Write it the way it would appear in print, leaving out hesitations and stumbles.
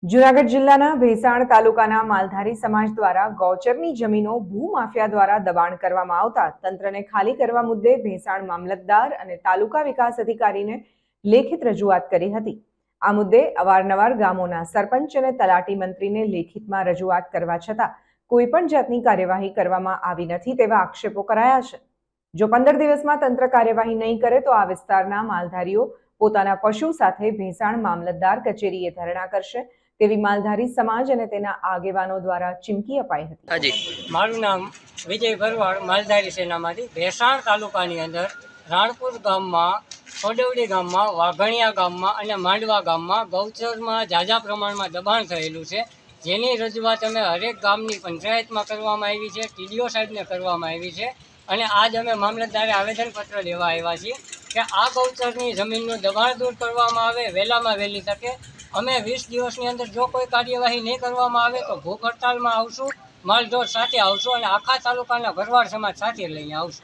જૂનાગઢ જિલ્લાના ભેસાણ તાલુકાના માલધારી સમાજ દ્વારા ગૌચરની જમીનો ભૂમાફિયા દ્વારા દબાણ કરવામાં આવતા તંત્રને ખાલી કરવા મુદ્દે ભેસાણ મામલતદાર અને તાલુકા વિકાસ અધિકારીને લેખિત રજૂઆત કરી હતી। આ મુદ્દે અવારનવાર ગામોના સરપંચ અને તલાટી મંત્રીને લેખિતમાં રજૂઆત કરવા છતાં કોઈ પણ જાતની કાર્યવાહી કરવામાં આવી નથી તેવા આક્ષેપો કરાયા છે। જો 15 દિવસમાં તંત્ર કાર્યવાહી નહીં કરે તો આ વિસ્તારના માલધારીઓ પોતાના પશુ સાથે ભેસાણ મામલતદાર કચેરીએ ધરણા કરશે તેવી માલધારી સમાજ અને તેના આગેવાનો દ્વારા ચીમકી અપાઈ હતી। હાજી, મારું નામ વિજય ભરવાડ, માલધારી સેનામાંથી ભેસાણ તાલુકાની અંદર રાણપુર ગામમાં, સોડવડી ગામમાં, વાઘણિયા ગામમાં અને માંડવા ગામમાં ગૌચરમાં ઝાઝા પ્રમાણમાં દબાણ થયેલું છે, જેની રજૂઆત અમે હરેક ગામની પંચાયતમાં કરવામાં આવી છે, ટીડીઓ સાહેબને કરવામાં આવી છે અને આજ અમે મામલતદારે આવેદનપત્ર લેવા આવ્યા છીએ કે આ ગૌચરની જમીનનું દબાણ દૂર કરવામાં આવે વહેલામાં વહેલી તકે। અમે 20 દિવસની અંદર જો કોઈ કાર્યવાહી નહીં કરવામાં આવે તો ભૂખ હડતાલમાં આવશું, માલઢોર સાથે આવશું અને આખા તાલુકાના ભરવાડ સમાજ સાથે લઈને આવશું।